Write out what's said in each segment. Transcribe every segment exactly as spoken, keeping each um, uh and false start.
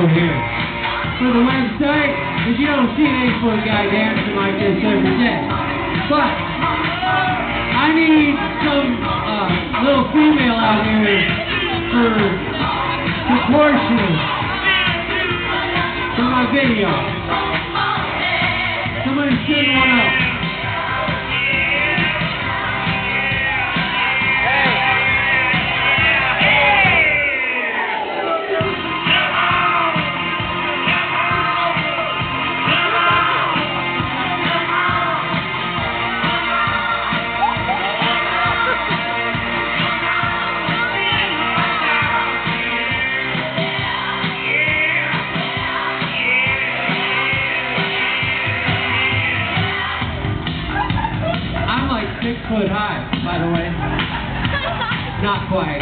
over here for the website, because you don't see an eight-foot guy dancing like this every day. But I need some uh, little female out here for proportion for my video. Somebody send one up. Six foot high, by the way. Not quite.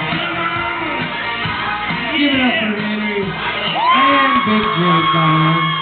Give it up for Henry and Big Jake,